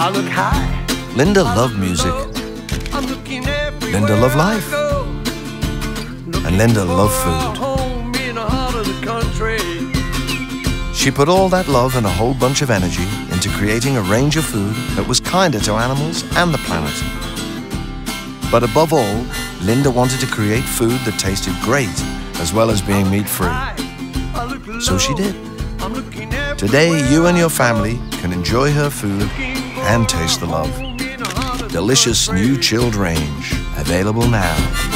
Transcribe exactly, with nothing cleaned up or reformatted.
I look high. Linda loved music. Linda loved life. And Linda loved food. She put all that love and a whole bunch of energy into creating a range of food that was kinder to animals and the planet. But above all, Linda wanted to create food that tasted great as well as being meat-free. So she did. Today, you and your family can enjoy her food and taste the love. Delicious new chilled range, available now.